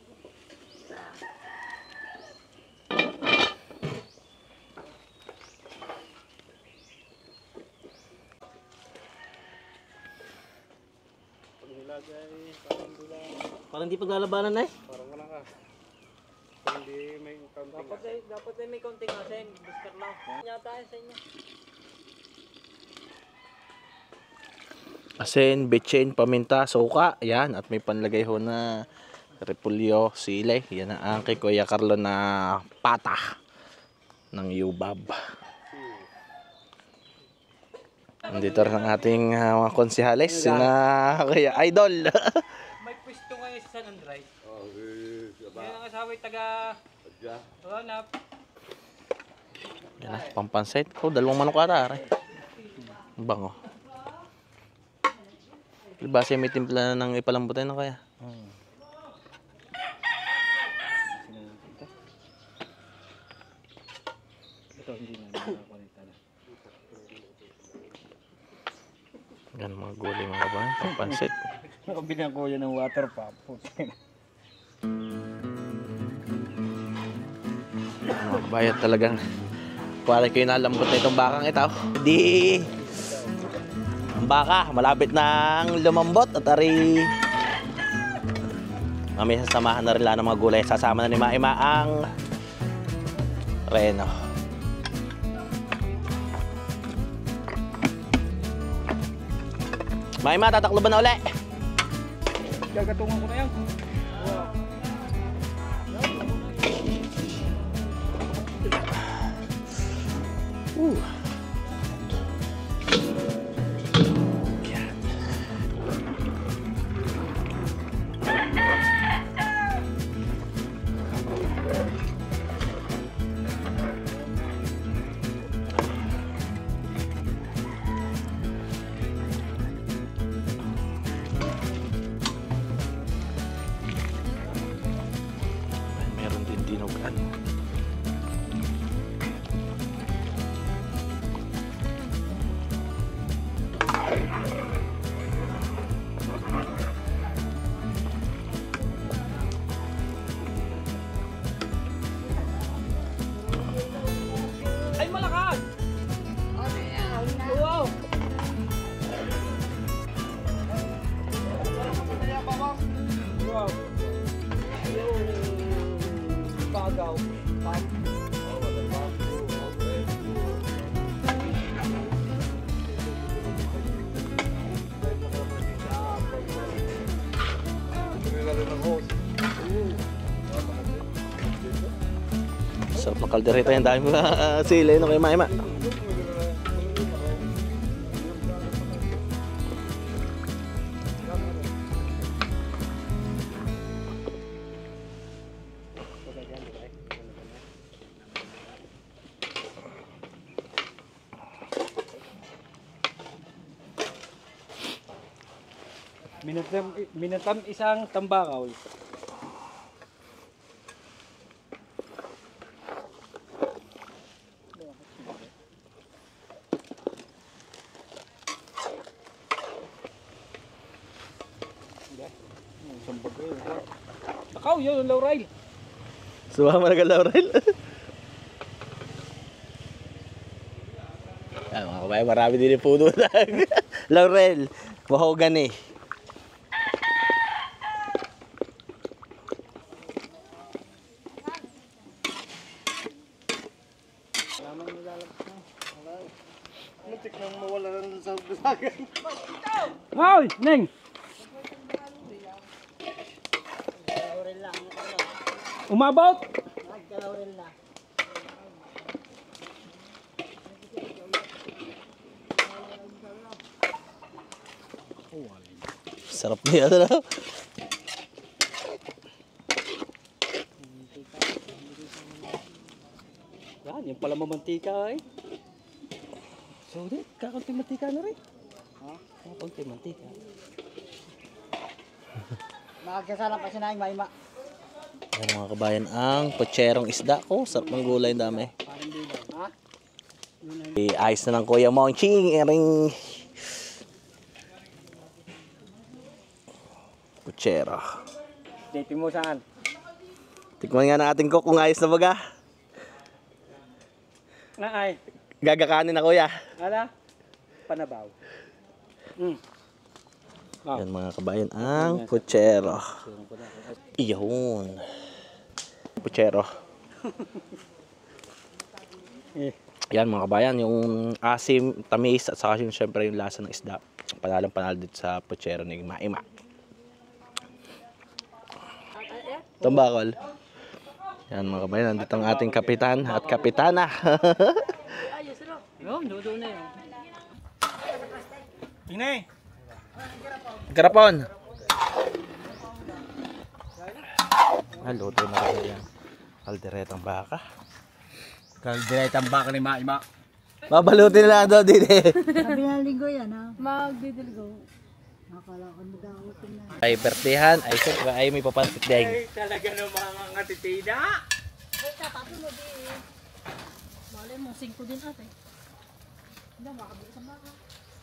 Parang di paglalabanan na eh. Parang wala ka. Hindi may counting. Dapat ay may konting asin. Busker lang. Yata sa inyo. Asin, betchin, paminta, suka. Yan. At may panlagay ho na repulyo, sile. Yan ang kay Kuya Carlo na pata ng yubab. Nandito rin ang ating mga konsihales. Sina Kuya Idol. May pwesto ngayon sa San Andres. Yan ang asawa'y taga... Hanap. Yan na, pampansit. Oh, dalawang manok ata. Aray. Ang bango. Diba siya may timpla na ng ipalambutin na kaya? Ito hindi na nakakonekta na. Yan mga gulay mga kabayan. Pampansit. Nakabili ang kuya ng water pump. Mga kabayan talagang kuwari kayo nalambot na itong bakang ito. Di ang baka malapit nang lumambot at ari may sasamahan na rin lang ng mga gulay. Sasama na ni Maima ang reno. Maima, tataklo ba na uli? Gagatungan ko na yan. Meron din dinugan. kaldereta yan, dami mga sila yun, kay Maima. Minatam isang tambakaw. Takaw yun, Laurel. Sumama na ka, Laurel. Mga kabayan, marami din yung puno na. Laurel, mahogany. Matik nang mawala na sa busagan. Hoy, Neng! Umabot! Sarap niya, ano? Yan, yung pala mamantika eh. So, di, kakunti mantika na rin. Ha? Kakunti mantika. Nakagkasala pa siya na yung Maima. Ayan mga kabayan, ang putserong isda ko. Sarap ng gulay, dami. Ayos na ng Kuya Monching. Ering putsero. Dating mo saan? Tikman nga ng ating cook kung ayos na baga. Ay, Gagakanin na, Kuya. ala? Panabaw. Yan mga kabayan, ang putsero. Iyon. Putsero. Yan mga kabayan, yung asim, tamis, at saka yung syempre yung lasa ng isda. Panalang panalo dito sa putsero ni Maima. Tumbakol. Yan mga kabayan, nandito ang ating kapitan at kapitana. No, doon na yun. Tingnan Garapon. Luto na rin yan. Kalderetang baka. Kaldiretang baka ni Maima. Babalutin na lang daw din eh. Sabi ng linggo yan, ha? Magdidilgo. Nakala ko nag-aawatin na. Ay, bertihan. Ay, siyempre, ay may papansit dahil. Talaga ng mga ngatitina. Malay mo, 5 din ate. Hindi, makabili sa baka.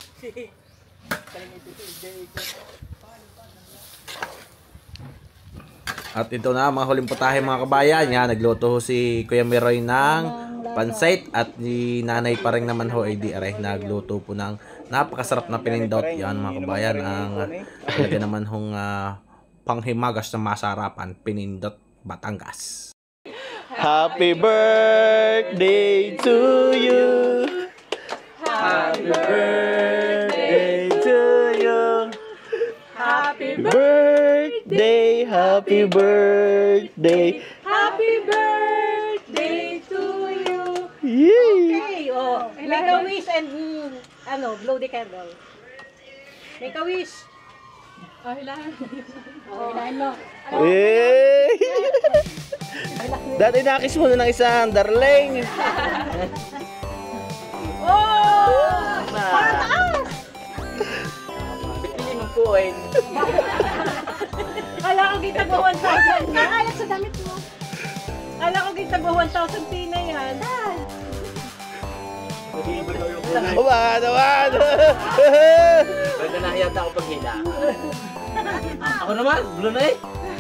At ito na, mga huling putahe mga kabayan. Yan, nagluto ho si Kuya Meroy ng pansait. At ni nanay pa rin naman ho ay di aray. Nagluto po ng napakasarap na pinindot. Yan mga kabayan. Ang talaga naman hong panghimagas na masarapan. Pinindot Batangas. Happy birthday to you. Happy birthday to you. Happy birthday, happy birthday. Happy birthday to you! Yay! Okay, oh. Make a wish and, blow the candle. Make a wish. Oh, hilahin. Oh, hilahin mo. Yay! Dati nakis mo na ng isang darling. Oh! Parang taas! Pili mo po eh. Kala ko kita ba 1,000 na? Alat sa damit mo. Kala ko kita ba 1,000 tina yan. Baka naman! Pwede na yata ako paghila. Ako naman, blue na eh.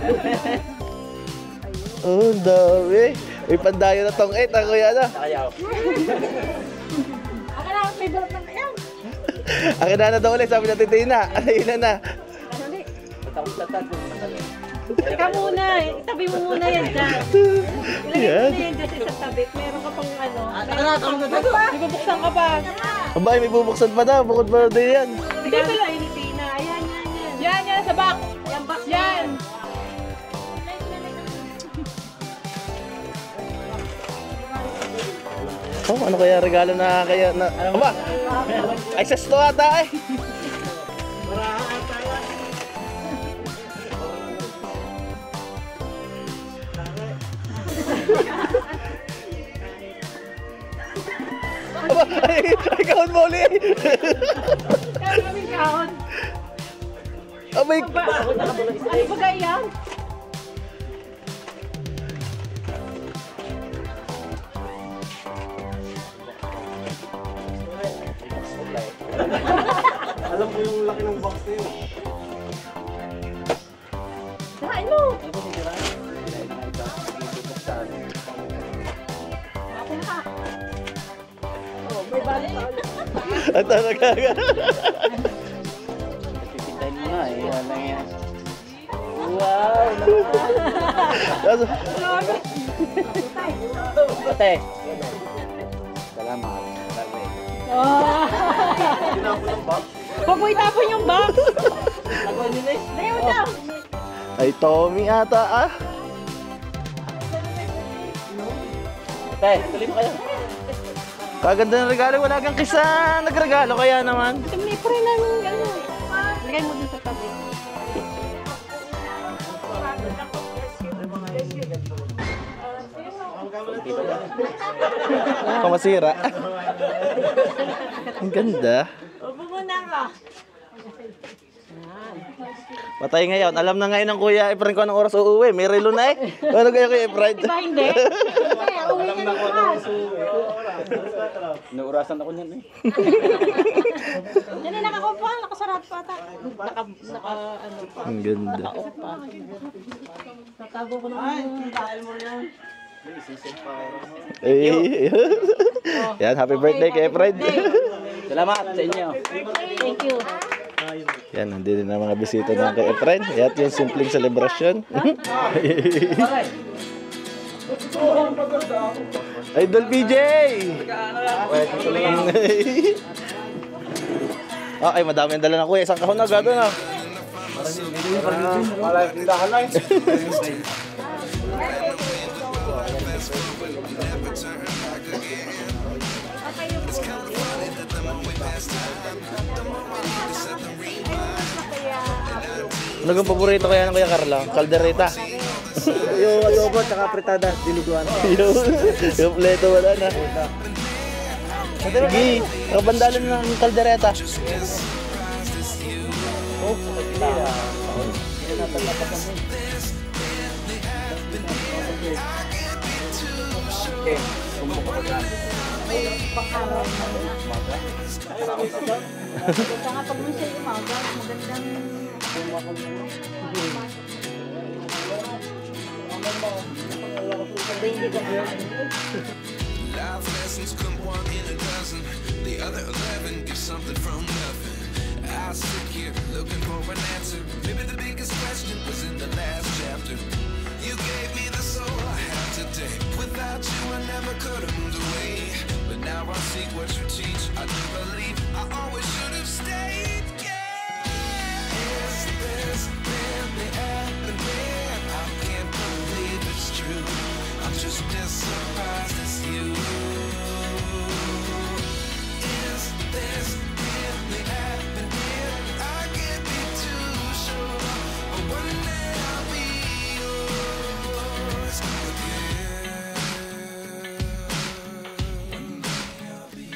Oh, ang dami. May pandayo na tong 8, ako yan ah. Nakayaw. Ako na, may balot ng kayaw. Akin na daw ulit, sabi na titina. Ayun na. Ano di? Patawag sa tato. Ikaw muna, itabi mo muna yan dyan. Ilagay mo na yan dyan sa isang tabi. Meron ka pang ano. May bubuksan ka pa. Abay, may bubuksan pa daw. Bukod pa din yan. Hindi pala ini Tina. Ayan, yan. Yan, yan, sa back. Yan, back. Yan. Oh, ano kaya regalo na kaya na... Aba! Ay, sesto ata eh! Aba! Ay, kahon mo ulit! Kaya kami kahon. Abay! Ano ba ganyan? Alam ko yung laki ng box na yun. Sirain mo. Oh, may balik pa ulit. At talaga. Pipintahin mo na eh. Yan lang yan. Wow! Ate. Salamat. Huwag mo itapon yung box. Ayaw daw. Ay, Tommy ata ah. Ate, tuloy mo kayo. Kaganda ng regalo, wala kang kisa nagregalo kaya naman. Ito may pre ng ano. Lagay mo dun sa tabi. Kamasira. Ang ganda. Upo muna ka. Patay ngayon. Alam na ngayon ng Kuya Efren ko anong oras uuwi. May relo na eh. Ano kaya Kuya Efren? Diba hindi? Kaya uwi ka na naman. Naurasan ako niyan eh. Yan ay nakakupa. Nakasarap pa ata. Ano pa. Ang ganda. Natago ko naman. Dahil mo yan. Eh, yan, happy birthday kay Efren. Salamat sa inyo. Thank you. Yan, nandito na mga bisita ng kay Efren. Yan yung simpleng celebration. Idol PJ! Okay, madami ang dala na kuya. Isang kahon na gado na. Malay, tindahan lang. Ano yung paborito kaya ng Kuya Carla? Caldereta. Yung adobo at saka fritada, dinuguan. Yung pleto wala na. Sige, kabandalan ng caldereta. Ito nga pag mo siya umaga, magandang hindi ka na. Life lessons come one in a dozen. The other 11 give something from nothing. I sit here looking for an answer. Maybe the biggest question was in the last chapter. You gave me the soul I have today. Without you I never could have moved away. But now I see what you teach. I do believe I always should have stayed. Yeah. Is this really happening? I can't believe it's true. I'm just as surprised as you. Is this really happening? I can't be too sure. But one day I'll be yours again. One day I'll be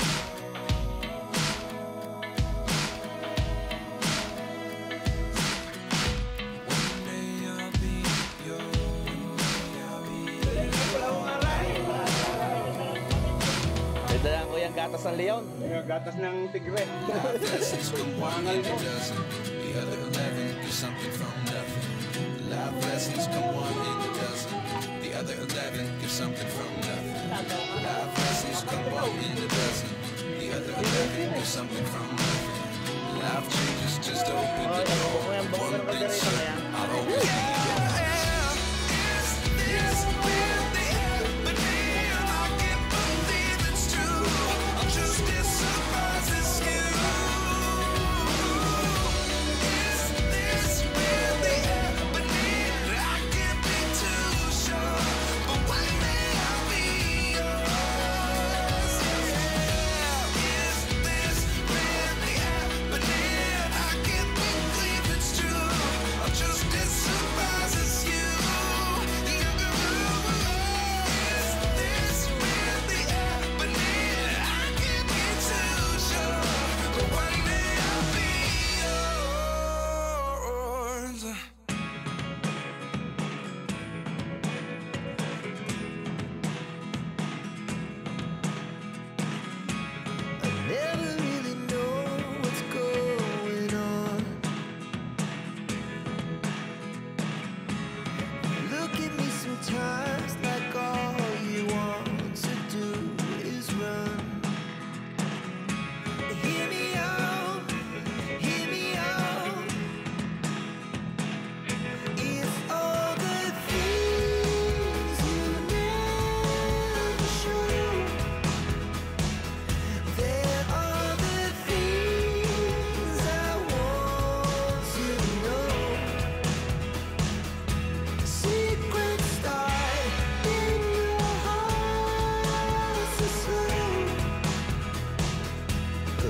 May dala ko yung gatas ng leon. Yung gatas ng tigre. lessons come one in a dozen. The other 11 give something from nothing. Life lessons come one in a dozen. The other 11 give something from nothing. Life lessons come one in a dozen. The other 11 give something from nothing. Life changes just open the door. One thing certain, I'll always be yours. Is this really happening? I can't believe it's true. I'm just as surprised as you. Is this really happening? I can't be too sure, but one day I'll be yours.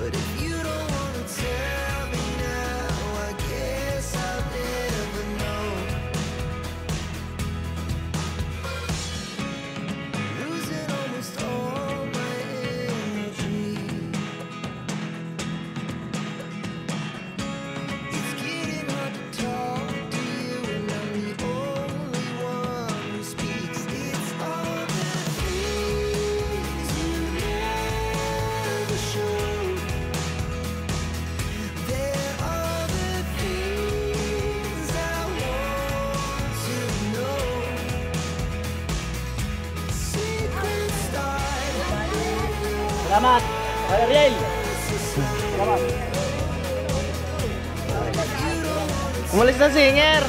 But if you don't wanna tell me now, I guess I'll never know. Losing almost all my energy. It's getting hard to talk to you, and I'm the only one who speaks. It's all the things you never show. There are the things I want to know. Secret style. Salamat! Ariel! Umalis na singer.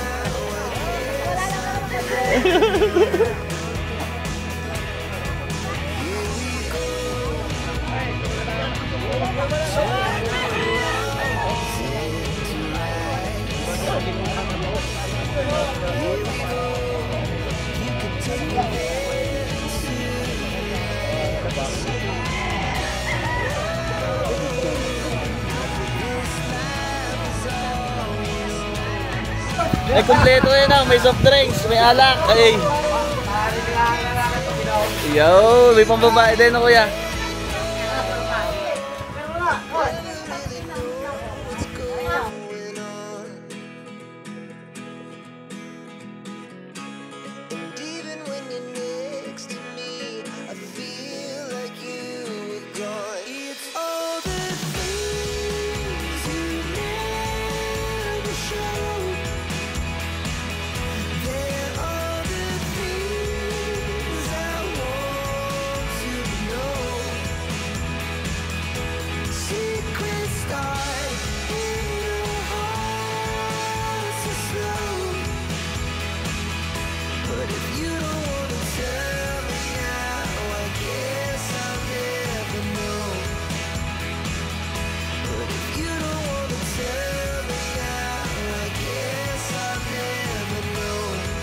Ay, kumpleto na yun, may soft drinks, may alak, ay. Yo, may pambabae din ako, kuya. And even when you're next to me, I feel like you were gone. It's all the things you never show. There are the things I want to know. Secret start in your heart so slow. But if you don't wanna tell me now, I guess I'll never know. But if you don't wanna tell me now, I guess I'll never know.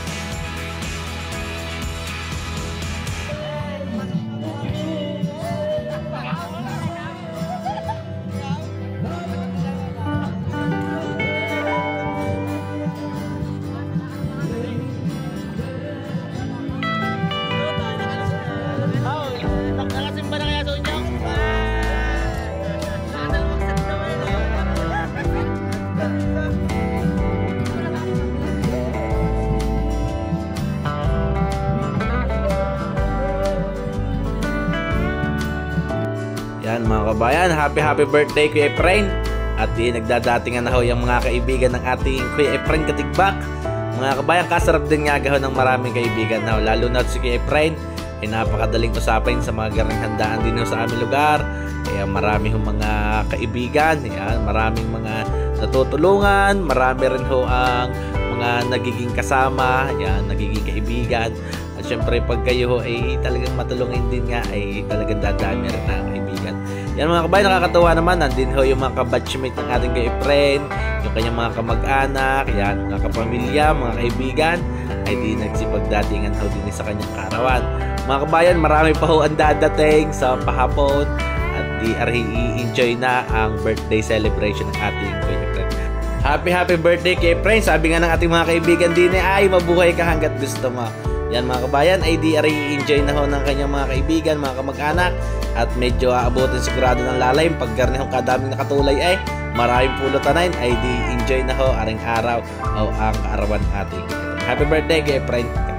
Nakasimba na kaya sa inyo? Yan mga kabayan, happy birthday Kuya Efrain. At di nagdadatingan na ho yung mga kaibigan ng ating Kuya Efrain Katigbak. Mga kabayan, kasarap din nga ho ng maraming kaibigan na ho. Lalo na si Kuya Efrain ay napakadaling usapin sa mga garang handaan din ho sa aming lugar. Kaya marami ho mga kaibigan, yan, maraming mga natutulungan, marami rin ho ang mga nagiging kasama, yan, nagiging kaibigan. At syempre pag kayo ho ay talagang matulungin din nga ay talagang dadami rin na kaibigan. Yan mga kabayan, nakakatuwa naman, nandin ho yung mga kabatchmate ng ating Kuya Efrain, yung kanyang mga kamag-anak, yan, mga kapamilya, mga kaibigan, ay di nagsipagdatingan ho din sa kanyang karawan. Mga kabayan, marami pa ho ang dadating sa pahapon at di i-enjoy na ang birthday celebration ng ating Kuya Efrain. Happy birthday Kuya Efrain! Sabi nga ng ating mga kaibigan din ay mabuhay ka hanggat gusto mo. Yan mga kabayan, ay di i-enjoy na ho ng kanyang mga kaibigan, mga kamag-anak, at medyo aabutin sigurado ng lalay pag garnihong kadaming nakatulay ay maraming pulutanin ay di enjoy na ho aring araw o ang kaarawan ating. Happy birthday Kuya Efrain!